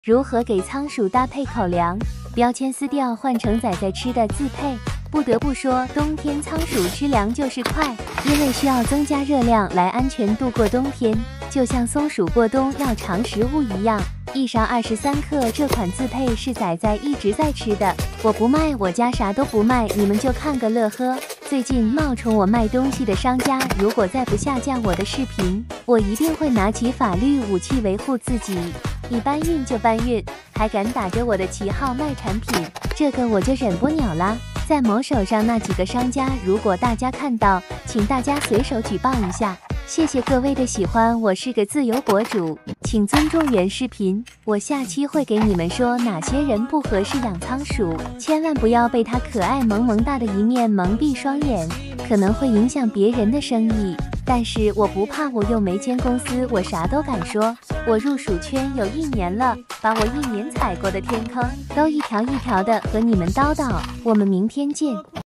如何给仓鼠搭配口粮？标签撕掉，换成仔仔吃的自配。不得不说，冬天仓鼠吃粮就是快，因为需要增加热量来安全度过冬天，就像松鼠过冬要尝食物一样。一勺23克，这款自配是仔仔一直在吃的。我不卖，我家啥都不卖，你们就看个乐呵。最近冒充我卖东西的商家，如果再不下架我的视频，我一定会拿起法律武器维护自己。你搬运就搬运，还敢打着我的旗号卖产品，这个我就忍不了啦。在某手上那几个商家，如果大家看到，请大家随手举报一下。谢谢各位的喜欢，我是个自由博主，请尊重原视频。我下期会给你们说哪些人不合适养仓鼠，千万不要被它可爱萌萌哒的一面蒙蔽双眼，可能会影响别人的生意。但是我不怕，我又没签公司，我啥都敢说。我入鼠圈有1年了，把我1年踩过的天坑都一条一条的和你们叨叨。我们明天见。